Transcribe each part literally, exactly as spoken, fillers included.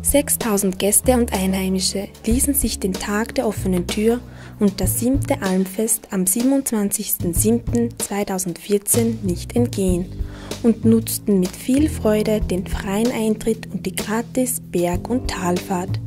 sechstausend Gäste und Einheimische ließen sich den Tag der offenen Tür und das siebte Almfest am siebenundzwanzigsten siebten zweitausendvierzehn nicht entgehen und nutzten mit viel Freude den freien Eintritt und die gratis Berg- und Talfahrt.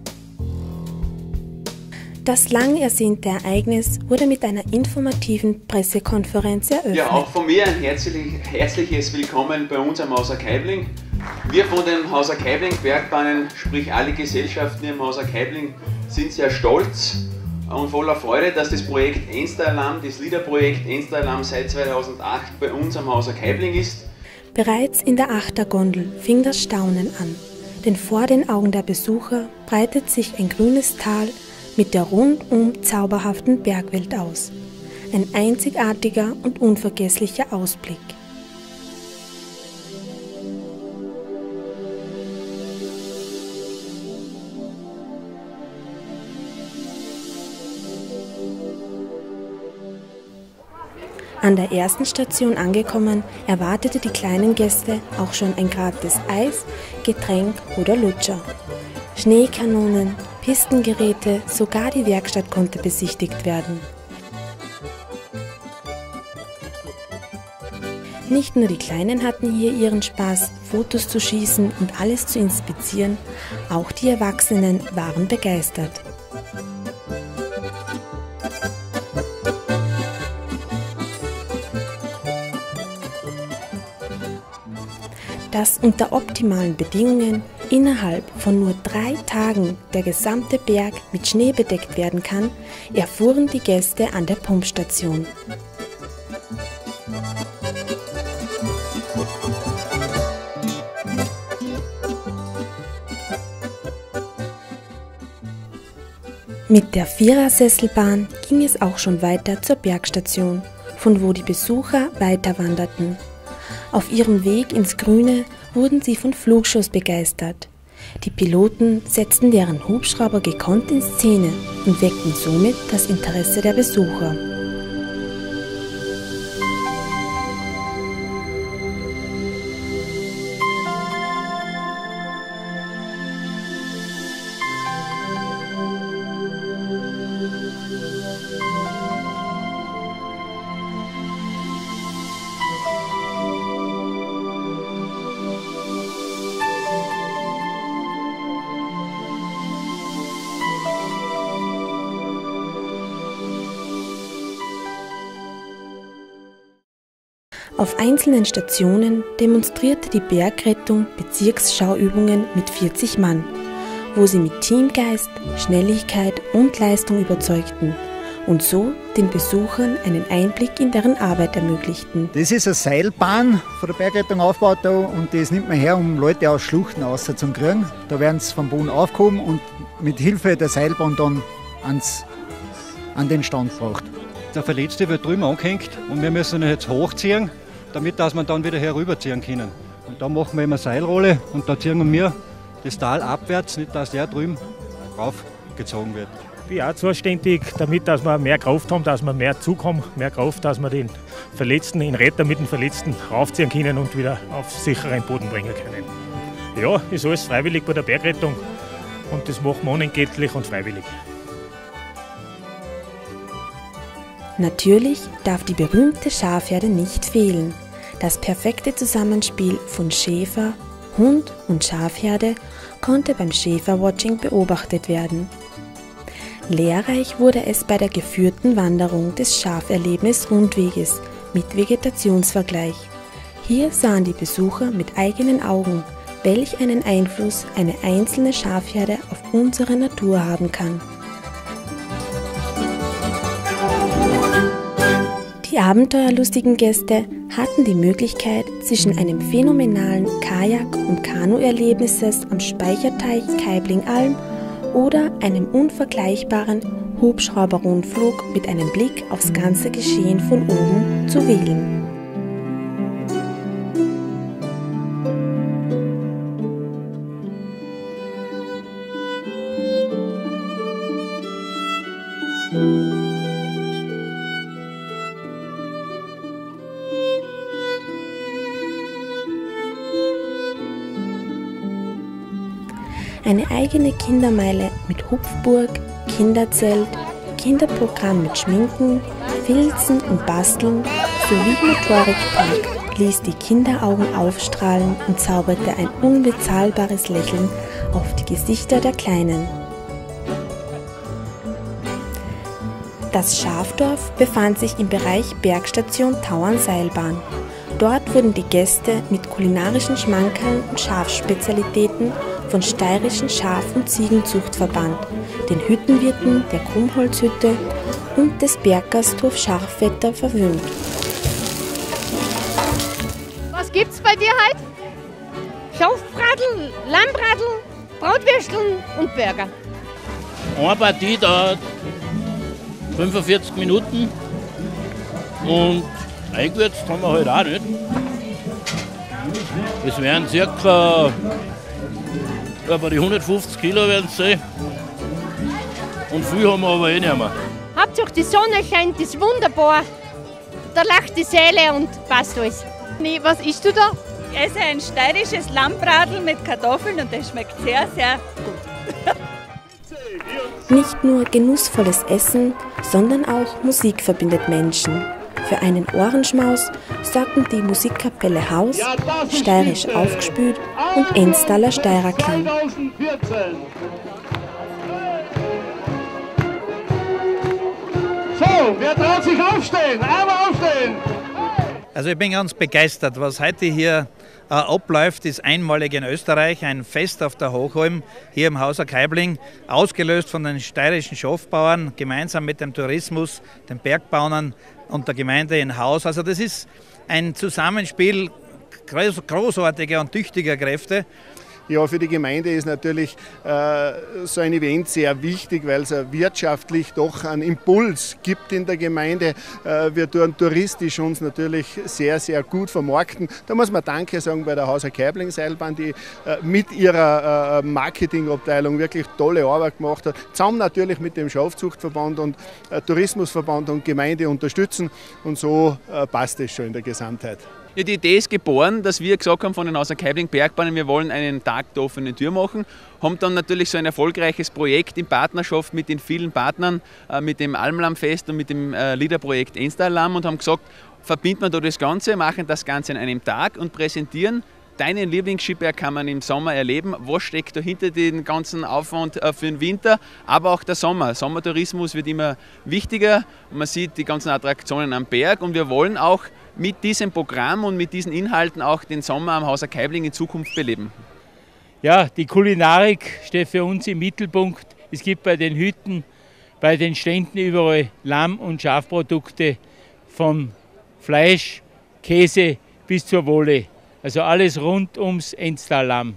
Das lang ersehnte Ereignis wurde mit einer informativen Pressekonferenz eröffnet. Ja, auch von mir ein herzlich, herzliches Willkommen bei uns am Hauser Kaibling. Wir von den Hauser Kaibling Bergbahnen, sprich alle Gesellschaften im Hauser Kaibling, sind sehr stolz und voller Freude, dass das Projekt Ensteralarm, das Liederprojekt Ensteralarm seit zweitausendacht bei uns am Hauser Kaibling ist. Bereits in der Achtergondel fing das Staunen an, denn vor den Augen der Besucher breitet sich ein grünes Tal mit der rundum zauberhaften Bergwelt aus. Ein einzigartiger und unvergesslicher Ausblick. An der ersten Station angekommen, erwartete die kleinen Gäste auch schon ein gratis Eis, Getränk oder Lutscher. Schneekanonen, Pistengeräte, sogar die Werkstatt konnte besichtigt werden. Nicht nur die Kleinen hatten hier ihren Spaß, Fotos zu schießen und alles zu inspizieren, auch die Erwachsenen waren begeistert. Dass unter optimalen Bedingungen innerhalb von nur drei Tagen der gesamte Berg mit Schnee bedeckt werden kann, erfuhren die Gäste an der Pumpstation. Mit der Vierersesselbahn ging es auch schon weiter zur Bergstation, von wo die Besucher weiter wanderten. Auf ihrem Weg ins Grüne wurden sie von Flugshows begeistert. Die Piloten setzten deren Hubschrauber gekonnt in Szene und weckten somit das Interesse der Besucher. Auf einzelnen Stationen demonstrierte die Bergrettung Bezirksschauübungen mit vierzig Mann, wo sie mit Teamgeist, Schnelligkeit und Leistung überzeugten und so den Besuchern einen Einblick in deren Arbeit ermöglichten. Das ist eine Seilbahn von der Bergrettung aufgebaut da, und das nimmt man her, um Leute aus Schluchten rauszukriegen. Da werden sie vom Boden aufgehoben und mit Hilfe der Seilbahn dann ans, an den Stand gebracht. Der Verletzte wird drüben angehängt und wir müssen ihn jetzt hochziehen, damit dass wir dann wieder herüberziehen können. Und da machen wir immer Seilrolle und da ziehen wir das Tal abwärts, nicht dass der drüben raufgezogen wird. Ich bin auch zuständig, damit dass wir mehr Kraft haben, dass wir mehr Zug haben, mehr Kraft, dass wir den Verletzten, den Retter mit den Verletzten raufziehen können und wieder auf sicheren Boden bringen können. Ja, ist alles freiwillig bei der Bergrettung und das machen wir unentgeltlich und freiwillig. Natürlich darf die berühmte Schafherde nicht fehlen. Das perfekte Zusammenspiel von Schäfer, Hund und Schafherde konnte beim Schäferwatching beobachtet werden. Lehrreich wurde es bei der geführten Wanderung des Schaferlebnis-Rundweges mit Vegetationsvergleich. Hier sahen die Besucher mit eigenen Augen, welch einen Einfluss eine einzelne Schafherde auf unsere Natur haben kann. Die abenteuerlustigen Gäste hatten die Möglichkeit, zwischen einem phänomenalen Kajak- und Kanu-Erlebnisses am Speicherteich Kaibling-Alm oder einem unvergleichbaren Hubschrauber-Rundflug mit einem Blick aufs ganze Geschehen von oben zu wählen. eine eigene Kindermeile mit Hupfburg, Kinderzelt, Kinderprogramm mit Schminken, Filzen und Basteln sowie Motorikpark ließ die Kinderaugen aufstrahlen und zauberte ein unbezahlbares Lächeln auf die Gesichter der Kleinen. Das Schafdorf befand sich im Bereich Bergstation Tauernseilbahn. Dort wurden die Gäste mit kulinarischen Schmankerln und Schafspezialitäten von Steirischen Schaf- und Ziegenzuchtverband, den Hüttenwirten der Krummholzhütte und des Berggasthof Scharfwetter verwöhnt. Was gibt's bei dir heute? Schafbraten, Lammbraten, Bratwürsteln und Burger. Eine Partie dauert fünfundvierzig Minuten und eingewürzt haben wir halt auch nicht. Es werden circa über die hundertfünfzig Kilo werden es sein. Und viel haben wir aber eh nicht mehr. Hauptsache die Sonne scheint, ist wunderbar. Da lacht die Seele und passt alles. Nee, was isst du da? Ich esse ein steirisches Lammbratl mit Kartoffeln und das schmeckt sehr, sehr gut. Nicht nur genussvolles Essen, sondern auch Musik verbindet Menschen. Für einen Ohrenschmaus sorgten die Musikkapelle Haus, Steirisch aufgespült und Enstaler Steirerklang. So, wer traut sich aufstehen? Einmal aufstehen! Also ich bin ganz begeistert, was heute hier äh, abläuft, ist einmalig in Österreich, ein Fest auf der Hochholm, hier im Hauser Kaibling, ausgelöst von den steirischen Schafbauern, gemeinsam mit dem Tourismus, den Bergbauern und der Gemeinde in Haus. Also das ist ein Zusammenspiel großartiger und tüchtiger Kräfte. Ja, für die Gemeinde ist natürlich äh, so ein Event sehr wichtig, weil es wirtschaftlich doch einen Impuls gibt in der Gemeinde. Äh, wir tun touristisch uns natürlich sehr, sehr gut vermarkten. Da muss man Danke sagen bei der Hauser Kaibling Seilbahn, die äh, mit ihrer äh, Marketingabteilung wirklich tolle Arbeit gemacht hat. Zusammen natürlich mit dem Schafzuchtverband und äh, Tourismusverband und Gemeinde unterstützen. Und so äh, passt es schon in der Gesamtheit. Ja, die Idee ist geboren, dass wir gesagt haben von den Hauser Kaibling Bergbahnen, wir wollen einen Tag der offenen Tür machen. Haben dann natürlich so ein erfolgreiches Projekt in Partnerschaft mit den vielen Partnern, äh, mit dem Almlammfest und mit dem äh, Liederprojekt Enstallamm und haben gesagt, verbinden wir da das Ganze, machen das Ganze an einem Tag und präsentieren. Deinen Lieblingsskiberg kann man im Sommer erleben. Was steckt dahinter den ganzen Aufwand für den Winter, aber auch der Sommer. Sommertourismus wird immer wichtiger und man sieht die ganzen Attraktionen am Berg und wir wollen auch mit diesem Programm und mit diesen Inhalten auch den Sommer am Hauser Kaibling in Zukunft beleben. Ja, die Kulinarik steht für uns im Mittelpunkt. Es gibt bei den Hütten, bei den Ständen überall Lamm- und Schafprodukte vom Fleisch, Käse bis zur Wolle. Also alles rund ums Enstal-Lamm.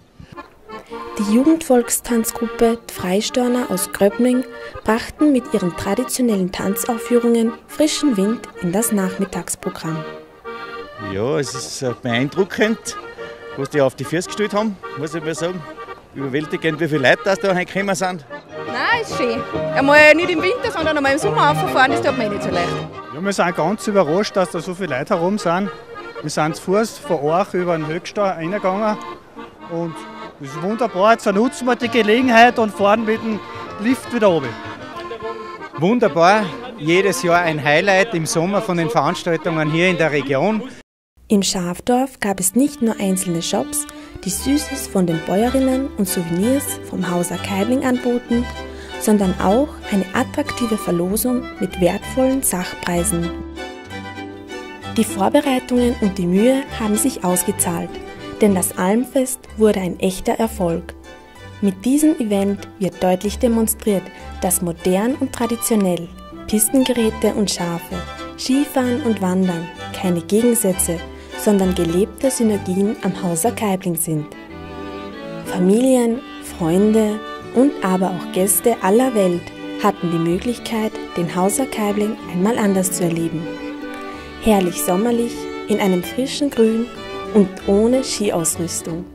Die Jugendvolkstanzgruppe Freistörner aus Gröbning brachten mit ihren traditionellen Tanzaufführungen frischen Wind in das Nachmittagsprogramm. Ja, es ist beeindruckend, was die auf die Füße gestellt haben, muss ich mal sagen. Überwältigend, wie viele Leute das da gekommen sind. Nein, ist schön. Einmal nicht im Winter, sondern einmal im Sommer auffahren, ist tut mir nicht so leicht. Ja, wir sind ganz überrascht, dass da so viele Leute herum sind. Wir sind zu Fuß von Orch über den Höchstau reingegangen und das ist wunderbar. Jetzt nutzen wir die Gelegenheit und fahren mit dem Lift wieder runter. Wunderbar, jedes Jahr ein Highlight im Sommer von den Veranstaltungen hier in der Region. Im Schafdorf gab es nicht nur einzelne Shops, die Süßes von den Bäuerinnen und Souvenirs vom Hauser Kaibling anboten, sondern auch eine attraktive Verlosung mit wertvollen Sachpreisen. Die Vorbereitungen und die Mühe haben sich ausgezahlt, denn das Almfest wurde ein echter Erfolg. Mit diesem Event wird deutlich demonstriert, dass modern und traditionell, Pistengeräte und Schafe, Skifahren und Wandern keine Gegensätze, sondern gelebte Synergien am Hauser Kaibling sind. Familien, Freunde und aber auch Gäste aller Welt hatten die Möglichkeit, den Hauser Kaibling einmal anders zu erleben. Herrlich sommerlich, in einem frischen Grün und ohne Skiausrüstung.